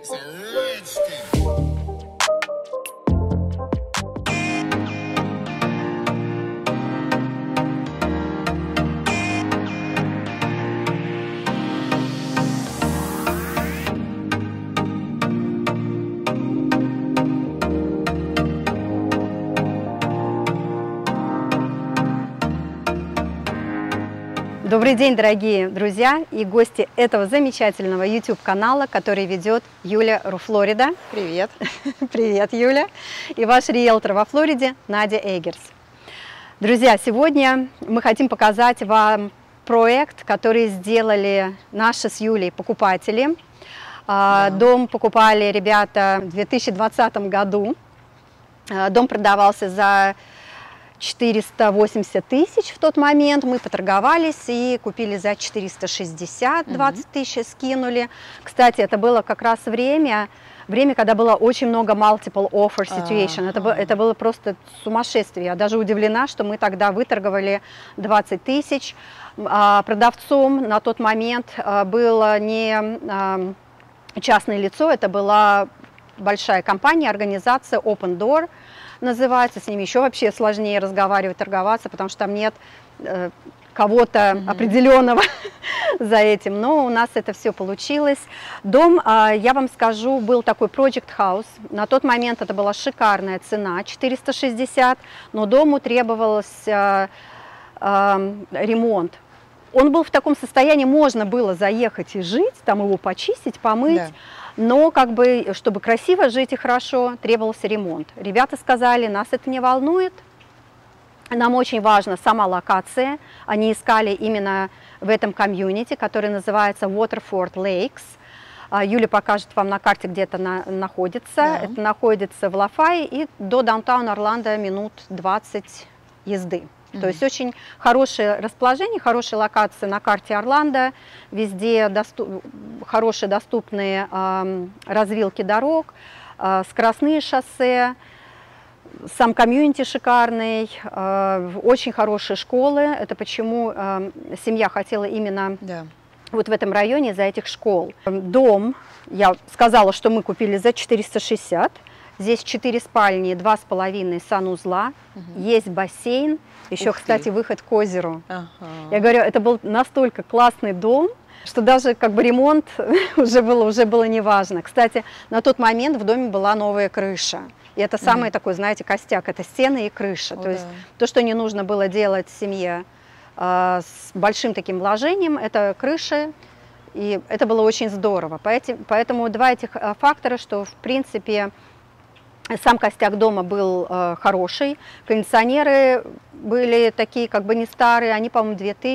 Добрый день, дорогие друзья и гости этого замечательного YouTube-канала, который ведет Юля Руфлорида. Привет. Привет, Юля. И ваш риэлтор во Флориде Надя Эггерс. Друзья, сегодня мы хотим показать вам проект, который сделали наши с Юлей покупатели. Дом покупали ребята в 2020 году. Дом продавался за 480 тысяч в тот момент, мы поторговались и купили за 460, 20 тысяч скинули. Кстати, это было как раз время, когда было очень много multiple offer situation. Это было просто сумасшествие. Я даже удивлена, что мы тогда выторговали 20 тысяч. Продавцом на тот момент было не частное лицо, это была большая компания, организация Open Door называется, с ними еще вообще сложнее разговаривать, торговаться, потому что там нет кого-то определенного за этим, но у нас это все получилось. Дом, я вам скажу, был такой Project House, на тот момент это была шикарная цена, 460, но дому требовался ремонт. Он был в таком состоянии, можно было заехать и жить, там его почистить, помыть. Да. Но, как бы, чтобы красиво жить и хорошо, требовался ремонт. Ребята сказали, нас это не волнует, нам очень важна сама локация. Они искали именно в этом комьюнити, который называется Waterford Lakes. Юля покажет вам на карте, где это находится. Да. Это находится в Лафайе и до даунтауна Орландо минут 20 езды. То есть очень хорошее расположение, хорошая локация на карте Орландо, везде хорошие доступные развилки дорог, скоростные шоссе, сам комьюнити шикарный, очень хорошие школы. Это почему семья хотела именно вот в этом районе из-за этих школ. Дом, я сказала, что мы купили за 460. Здесь 4 спальни, 2,5 санузла, есть бассейн, еще, кстати, выход к озеру. Я говорю, это был настолько классный дом, что даже как бы ремонт уже было неважно. Кстати, на тот момент в доме была новая крыша. И это самый такой, знаете, костяк, это стены и крыша. То есть то, что не нужно было делать в семье с большим таким вложением, это крыша. И это было очень здорово. Поэтому два этих фактора, что в принципе сам костяк дома был хороший, кондиционеры были такие как бы не старые, они, по-моему,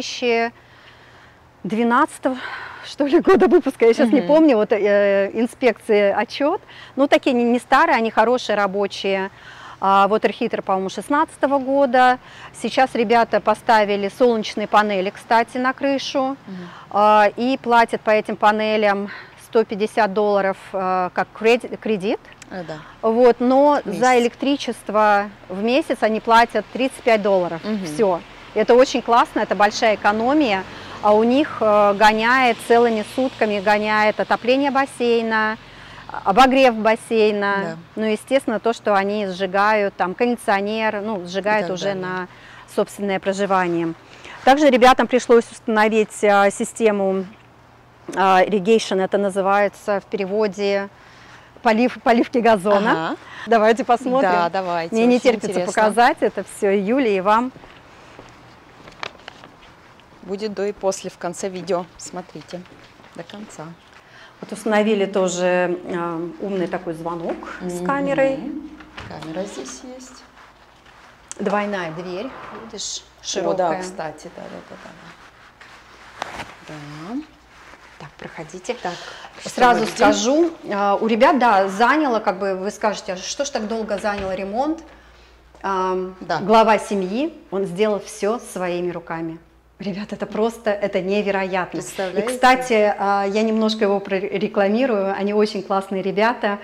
2012 что ли года выпуска, я сейчас не помню, вот инспекции отчет, ну такие не старые, они хорошие, рабочие. Water heater, по-моему, 2016 года. Сейчас ребята поставили солнечные панели, кстати, на крышу, и платят по этим панелям $150 как кредит. Да. Вот, но за электричество в месяц они платят $35. Все. Это очень классно, это большая экономия, а у них гоняет целыми сутками, гоняет отопление бассейна, обогрев бассейна, ну, естественно, то, что они сжигают, там, кондиционер, ну, сжигают уже на собственное проживание. Также ребятам пришлось установить систему irrigation, это называется в переводе поливки газона. Давайте посмотрим. Да, давайте. Мне не терпится показать это все и Юле, и вам. Будет до и после в конце видео. Смотрите до конца. Вот установили тоже умный такой звонок с камерой. Камера здесь есть. Двойная дверь, видишь, широкая. О, да, кстати, да. Так, проходите. Так, сразу скажу, у ребят, да, заняло, как бы вы скажете, что ж так долго заняло ремонт. Глава семьи, он сделал все своими руками. Ребят, это просто, это невероятно. И, кстати, я немножко его прорекламирую, они очень классные ребята.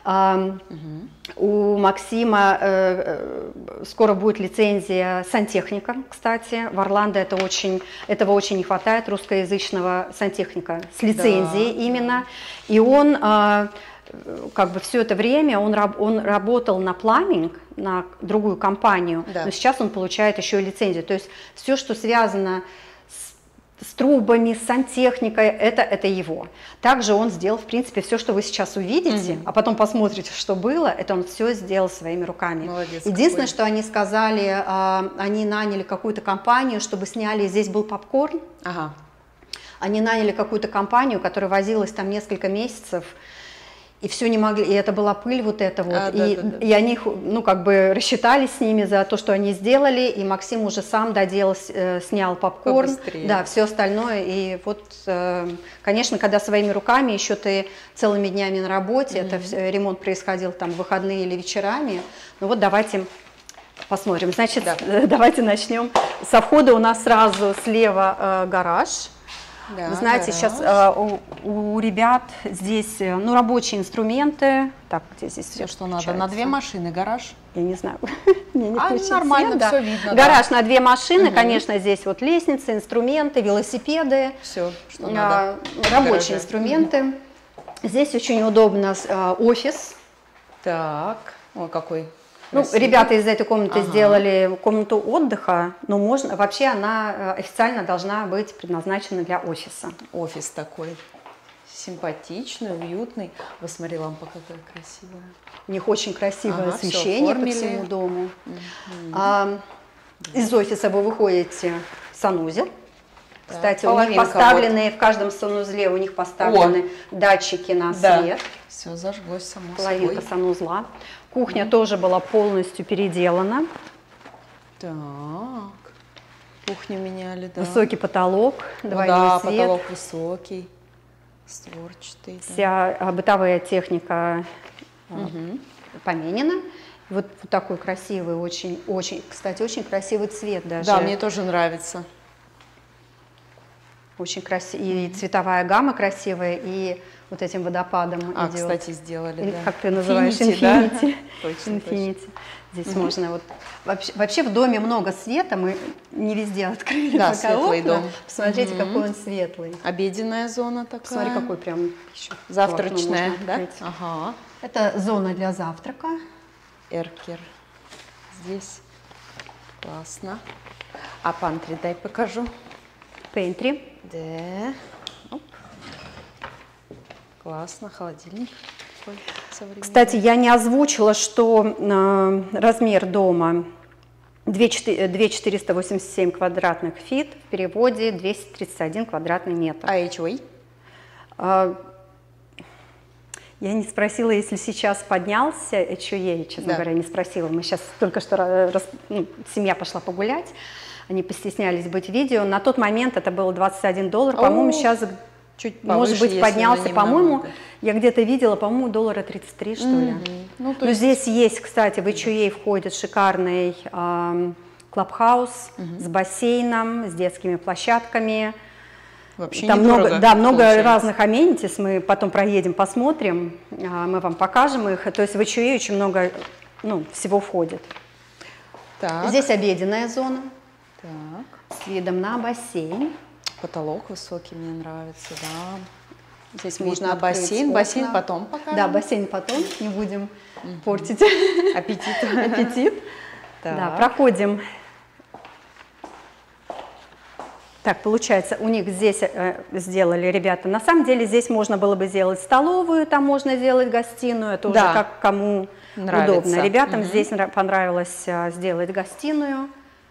У Максима скоро будет лицензия сантехника, кстати. В Орландо этого очень не хватает, русскоязычного сантехника с лицензией именно. И он как бы все это время он работал на пламинг, на другую компанию, да. но сейчас он получает еще и лицензию. То есть все, что связано с трубами, с сантехникой, это его. Также он сделал, в принципе, все, что вы сейчас увидите, а потом посмотрите, что было, это он все сделал своими руками. Молодец. Единственное, что они сказали, они наняли какую-то компанию, чтобы сняли, здесь был попкорн. Ага. Они наняли какую-то компанию, которая возилась там несколько месяцев, и все не могли, и это была пыль вот эта вот, и они, ну, как бы рассчитались с ними за то, что они сделали, и Максим уже сам доделал, снял попкорн, да, все остальное, и вот, конечно, когда своими руками, еще ты целыми днями на работе, это ремонт происходил там в выходные или вечерами, ну вот давайте посмотрим, значит, давайте начнем. Со входа у нас сразу слева гараж. Да, вы знаете, сейчас у ребят здесь, ну, рабочие инструменты. Так, где здесь все, что надо. На 2 машины гараж? Я не знаю. Нормально, все видно. Гараж на 2 машины, конечно, здесь вот лестницы, инструменты, велосипеды. Все, что надо. Рабочие инструменты. Здесь очень удобно офис. Так, ой, какой. Ну, ребята из этой комнаты сделали комнату отдыха, но можно, вообще она официально должна быть предназначена для офиса. Офис такой симпатичный, уютный. Вы смотри, лампа какая красивая. У них очень красивое освещение по всему дому. Из офиса вы выходите в санузел. Кстати, у них поставлены, в каждом санузле у них поставлены датчики на свет. Все зажглось само собой. Половинка санузла. Кухня тоже была полностью переделана. Так, кухню меняли, да. Высокий потолок, двойной свет. Потолок высокий, створчатый. Вся бытовая техника поменена. Вот такой красивый, очень, кстати, очень красивый цвет даже. Да, мне тоже нравится. Очень красивый, и цветовая гамма красивая, и вот этим водопадом идет. Кстати, сделали, да. Как ты называешь? Infinity. Точно, Infinity. Здесь можно вот... Вообще в доме много света, мы не везде открыли пока светлый окна. дом. Посмотрите, какой он светлый. Обеденная зона такая. Посмотри, какой прям еще. Завтрачная, да? Ага. Это зона для завтрака. Эркер. Здесь классно. А пантри дай покажу. Пентри. Да. Оп. Классно, холодильник. Кстати, я не озвучила, что размер дома 2487 квадратных фит, в переводе 231 квадратный метр. А HOA? Я не спросила, если сейчас поднялся HOA, честно говоря, не спросила. Мы сейчас только что, семья пошла погулять, они постеснялись быть в видео. На тот момент это было $21, по-моему, сейчас чуть, может быть, поднялся, по-моему, я где-то видела, по-моему, $33, что ли. Ну, но здесь есть, кстати, в HOA входит шикарный клабхаус с бассейном, с детскими площадками. Вообще там недорого, много разных аменитис, мы потом проедем, посмотрим, мы вам покажем их. То есть в HOA очень много всего входит. Так. Здесь обеденная зона. Так. С видом на бассейн. Потолок высокий, мне нравится, да. Здесь можно бассейн. Бассейн потом покажем. Да, бассейн потом, не будем портить аппетит. Да, проходим. Так, получается, у них здесь сделали ребята. На самом деле здесь можно было бы сделать столовую, там можно сделать гостиную, это уже как кому удобно. Ребятам здесь понравилось сделать гостиную.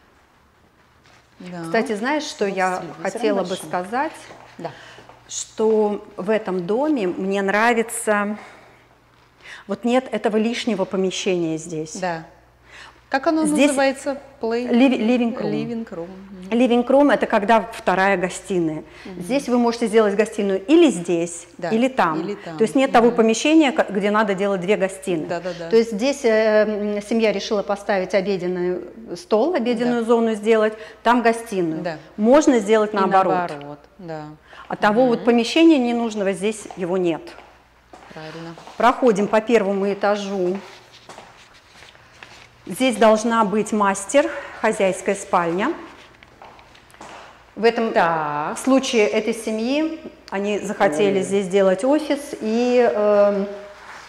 Да. Кстати, знаешь, что я хотела бы сказать? Да. Что в этом доме мне нравится, вот нет этого лишнего помещения здесь. Да. Как оно называется? Living room. Living room – это когда вторая гостиная. Здесь вы можете сделать гостиную или здесь, или там. То есть нет того помещения, где надо делать 2 гостиные. То есть здесь семья решила поставить обеденный стол, обеденную зону сделать, там гостиную. Можно сделать наоборот. А того вот помещения ненужного здесь его нет. Правильно. Проходим по первому этажу. Здесь должна быть мастер, хозяйская спальня. В этом случае этой семьи они захотели здесь сделать офис и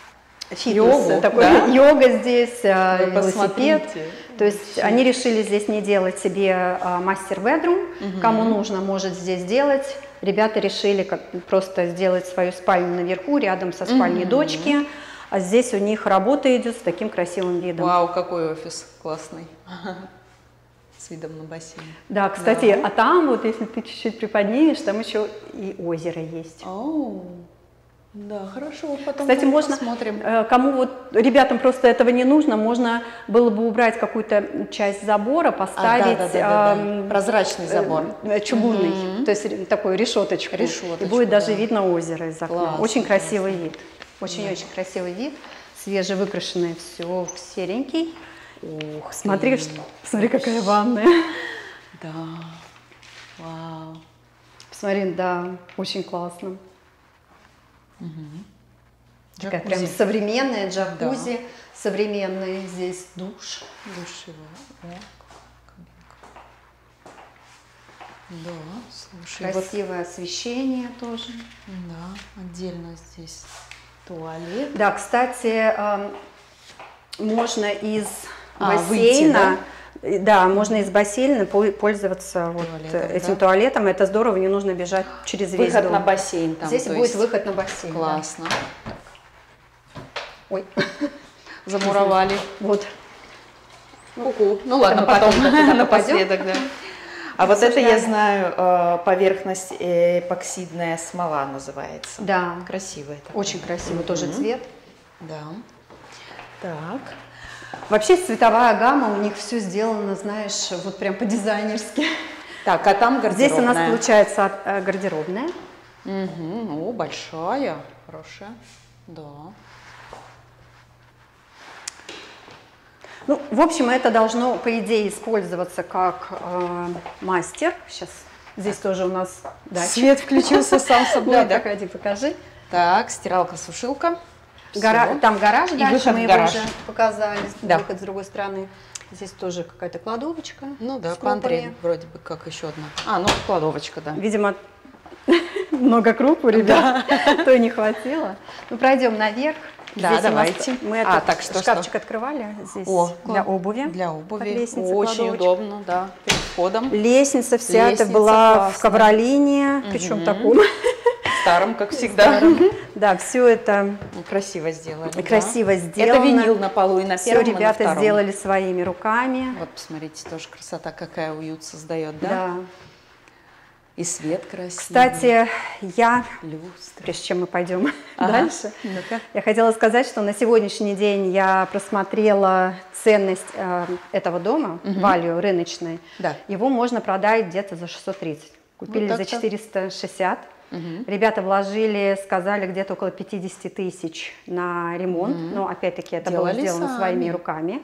фитнес, такой да? йога здесь, велосипед. Посмотрите. То есть они решили здесь не делать себе мастер-бедрум, кому нужно, может здесь делать. Ребята решили просто сделать свою спальню наверху, рядом со спальней дочки. А здесь у них работа идет с таким красивым видом. Вау, какой офис классный. С видом на бассейн. Да, кстати, а там вот, если ты чуть-чуть приподнимешь, там еще и озеро есть. О, да, хорошо, потом Кстати, можно, посмотрим. кому вот, ребятам просто этого не нужно, можно было бы убрать какую-то часть забора, поставить прозрачный забор. Чугунный, то есть такую решеточку. И будет даже видно озеро из окна. Класс, очень красивый вид. Очень-очень красивый вид. Свежевыкрашенный, все серенький. Ух, смотри, какая ванная. Да, вау. Посмотри, да, очень классно. Такая Джакузи. прям современная джакузи, современный здесь душ. Душевая. Да, слушай. Красивое освещение тоже. Да, отдельно здесь туалет. Да, кстати, можно из бассейна, выйти, да, можно из бассейна пользоваться этим туалетом. Это здорово, не нужно бежать через весь дом. Выход на бассейн там. Здесь будет выход на бассейн. Классно. Да. Ой, замуровали. Вот. Ку-ку. Ну ладно, потом напоследок, да. А вот это я знаю, поверхность эпоксидная смола называется. Да. Красивая. Очень красивый тоже цвет. Да. Так. Вообще цветовая гамма у них все сделано, знаешь, вот прям по-дизайнерски. Так, а там гардеробная. Здесь у нас получается гардеробная. Угу. О, большая, хорошая. Да. Ну, в общем, это должно, по идее, использоваться как мастер. Сейчас здесь тоже у нас дача. Свет включился сам собой, да? Погоди, покажи. Так, стиралка-сушилка. Там гараж, дальше выход мы в гараж. его уже показали. Да. Выход с другой стороны. Здесь тоже какая-то кладовочка. Ну да, с пантри крупами. вроде бы как еще одна. Ну кладовочка, да. Видимо, много круп у ребят, то и не хватило. Ну, пройдем наверх. Да, здесь давайте. Мы этот так, что, шкафчик открывали здесь для обуви. Для обуви. Под лестницей очень кладовочка. удобно, да, перед входом. Лестница вся Лестница это была классная. в ковролине, причем таком. Старым, как всегда. Да, все это красиво сделали. красиво сделано. Это винил на полу и на первом, Все и на ребята втором. сделали своими руками. Вот, посмотрите, тоже красота, какая уют создает, да? Да. И свет красивый. Кстати, я, люстра. прежде чем мы пойдем дальше, Ну-ка. я хотела сказать, что на сегодняшний день я просмотрела ценность этого дома, value рыночной. Да. Его можно продать где-то за 630. Купили Вот за так-то. 460. Ребята вложили, сказали, где-то около 50 тысяч на ремонт. Но опять-таки это было Делали сделано сами. своими руками.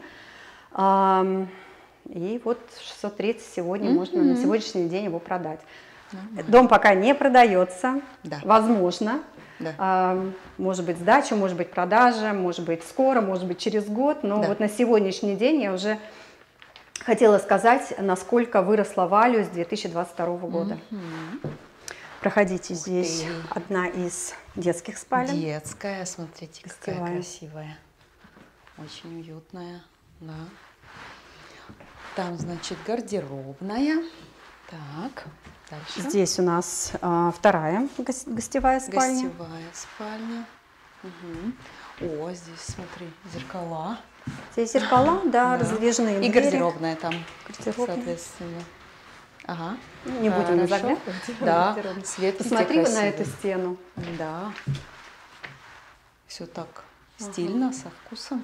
И вот 630 сегодня можно на сегодняшний день его продать. Дом пока не продается, Да. возможно. Да. Может быть сдача, может быть продажа, может быть скоро, может быть через год. Но Да. вот на сегодняшний день я уже хотела сказать, насколько выросла value с 2022 года. Проходите, здесь ты. одна из детских спален. Детская, смотрите, какая Гостевая. красивая. Очень уютная, да. Там, значит, гардеробная. Так, дальше. Здесь у нас вторая гостевая спальня. Гостевая спальня. О, здесь, смотри, зеркала. Здесь зеркала, да, раздвижные И двери. гардеробная там, Гардеробная. соответственно. Ага. Не будем Хорошо. заглядывать. Да, Гардеробная. свет Посмотри вот на эту стену. Да. Все так стильно, со вкусом.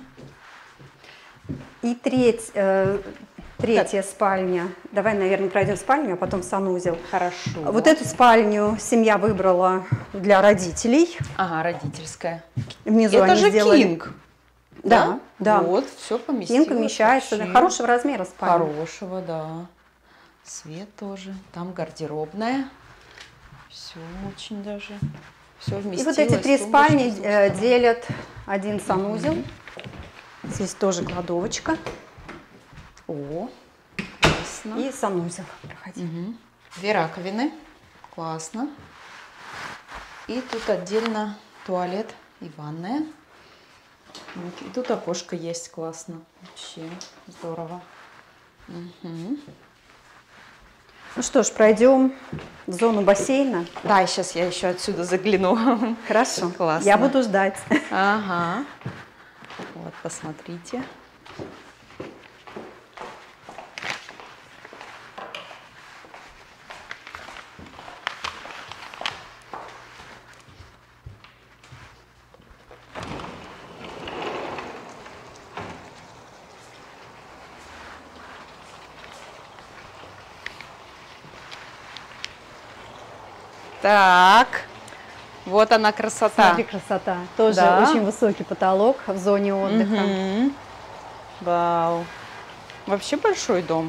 И третья спальня. Давай, наверное, пройдем спальню, а потом санузел. Хорошо. Вот эту спальню семья выбрала для родителей. Ага, родительская. Внизу Это они же сделали. кинг. Да, да. Вот, все поместилось. Кинг умещается. вообще. Хорошего размера спальня. Хорошего, да. Свет тоже. Там гардеробная. Все очень даже. Все И вместилось. вот эти три тумбочки, спальни собственно. делят один санузел. Здесь тоже кладовочка. О, классно. И санузел. Проходи. Две раковины. Классно. И тут отдельно туалет и ванная. Вот. И тут окошко есть, классно. Вообще здорово. Угу. Ну что ж, пройдем в зону бассейна. Да, сейчас я еще отсюда загляну. Хорошо. Классно. Я буду ждать. Ага. Вот, посмотрите. Так, вот она красота. Смотри, красота. Тоже очень высокий потолок в зоне отдыха. Угу. Вау. Вообще большой дом.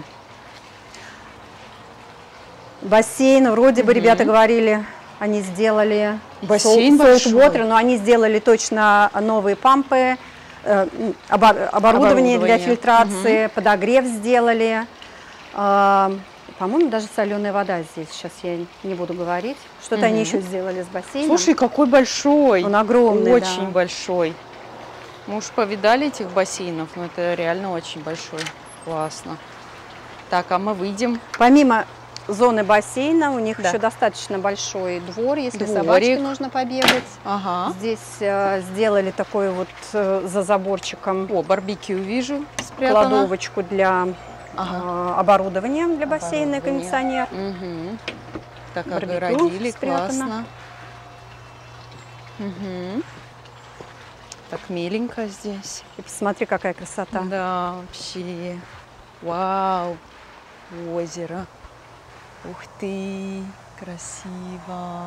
Бассейн, вроде бы ребята говорили, они сделали бассейн saltwater, но они сделали точно новые пампы, оборудование для фильтрации, подогрев сделали. По-моему, даже соленая вода здесь. Сейчас я не буду говорить. Что-то они еще сделали с бассейном. Слушай, какой большой. Он огромный, очень большой. Мы уж повидали этих бассейнов, но это реально очень большой. Классно. Так, а мы выйдем. Помимо зоны бассейна, у них еще достаточно большой двор, если собачке нужно побегать. Ага. Здесь сделали такой вот за заборчиком. О, барбекю вижу спрятано. Кладовочку для оборудование для бассейна и кондиционер. Угу. Так, огородили, классно. Угу. Так миленько здесь. И посмотри, какая красота. Да, вообще. Вау. Озеро. Ух ты, красиво.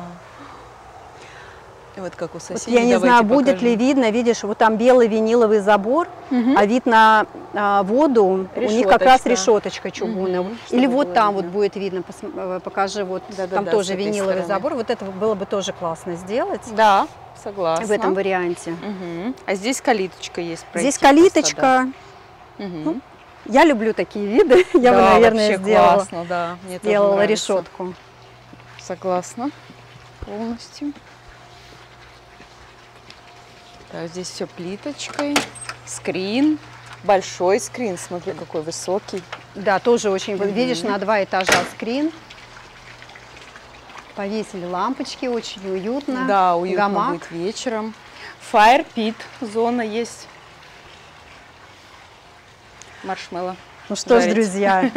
И вот как у соседей. Вот я не знаю, будет ли видно, видишь, вот там белый виниловый забор, а вид на воду, у них как раз решеточка чугунная. Или вот там вот будет видно, покажи, вот там тоже виниловый забор. Вот это было бы тоже классно сделать. Да, согласна. В этом варианте. А здесь калиточка есть. Здесь калиточка. Ну, я люблю такие виды. Я бы, наверное, сделала решетку. Согласна полностью. Так, здесь все плиточкой. Скрин. Большой скрин. Смотри, какой высокий. Да, тоже очень. Видишь, на 2 этажа скрин. Повесили лампочки, очень уютно. Да, уютно будет вечером. Fire pit зона есть. Маршмеллоу. Ну что ж, друзья,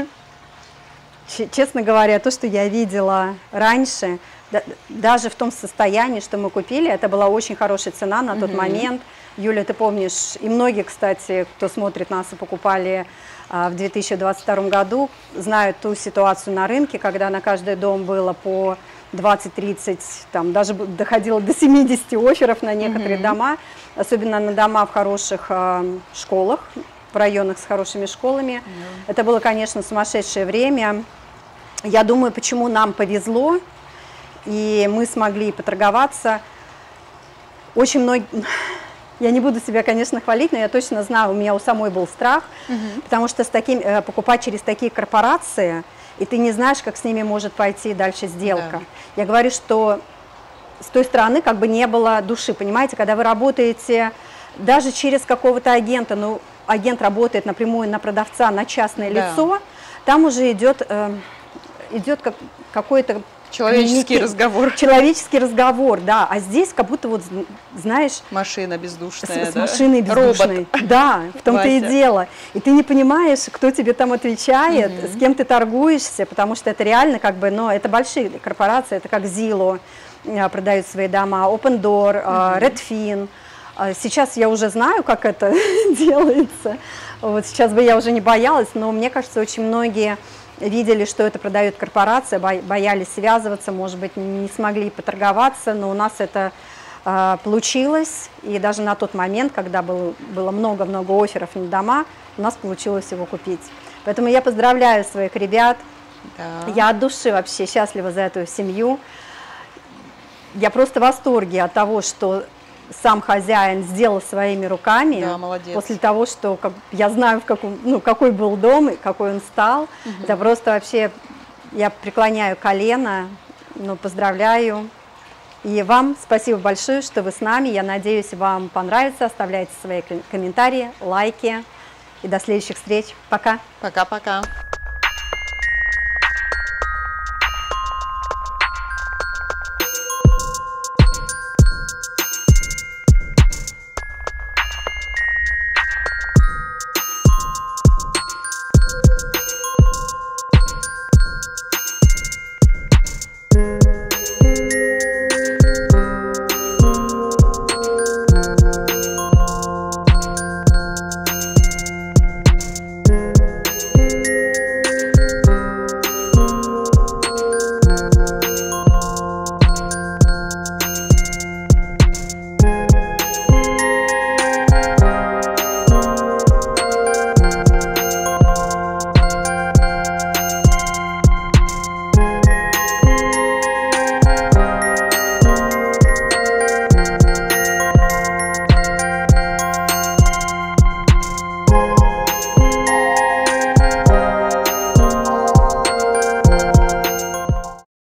честно говоря, то, что я видела раньше, даже в том состоянии, что мы купили, это была очень хорошая цена на тот момент. Юля, ты помнишь, и многие, кстати, кто смотрит нас и покупали в 2022 году, знают ту ситуацию на рынке, когда на каждый дом было по 20-30, там даже доходило до 70 офферов на некоторые дома, особенно на дома в хороших школах, в районах с хорошими школами. Это было, конечно, сумасшедшее время. Я думаю, почему нам повезло, и мы смогли поторговаться. Очень многие... Я не буду себя, конечно, хвалить, но я точно знаю, у меня у самой был страх, потому что покупать через такие корпорации, и ты не знаешь, как с ними может пойти дальше сделка. Да. Я говорю, что с той стороны как бы не было души, понимаете, когда вы работаете даже через какого-то агента, ну, агент работает напрямую на продавца, на частное лицо, там уже идет какой-то... Человеческий разговор. Человеческий разговор, да. А здесь как будто вот, знаешь... Машина бездушная, с машиной бездушной. Робот. Да, в том-то и дело. И ты не понимаешь, кто тебе там отвечает, с кем ты торгуешься, потому что это реально как бы, ну, это большие корпорации, это как Zillow продают свои дома, Open Door, Redfin. Сейчас я уже знаю, как это делается. Вот сейчас бы я уже не боялась, но мне кажется, очень многие... видели, что это продает корпорация, боялись связываться, может быть, не смогли поторговаться, но у нас это получилось. И даже на тот момент, когда было много-много офферов на дома, у нас получилось его купить. Поэтому я поздравляю своих ребят. Да. Я от души вообще счастлива за эту семью. Я просто в восторге от того, что сам хозяин сделал своими руками, да, молодец. После того, что я знаю, какой был дом и какой он стал. Это просто вообще, я преклоняю колено, поздравляю. И вам спасибо большое, что вы с нами. Я надеюсь, вам понравится. Оставляйте свои комментарии, лайки. И до следующих встреч. Пока. Пока-пока.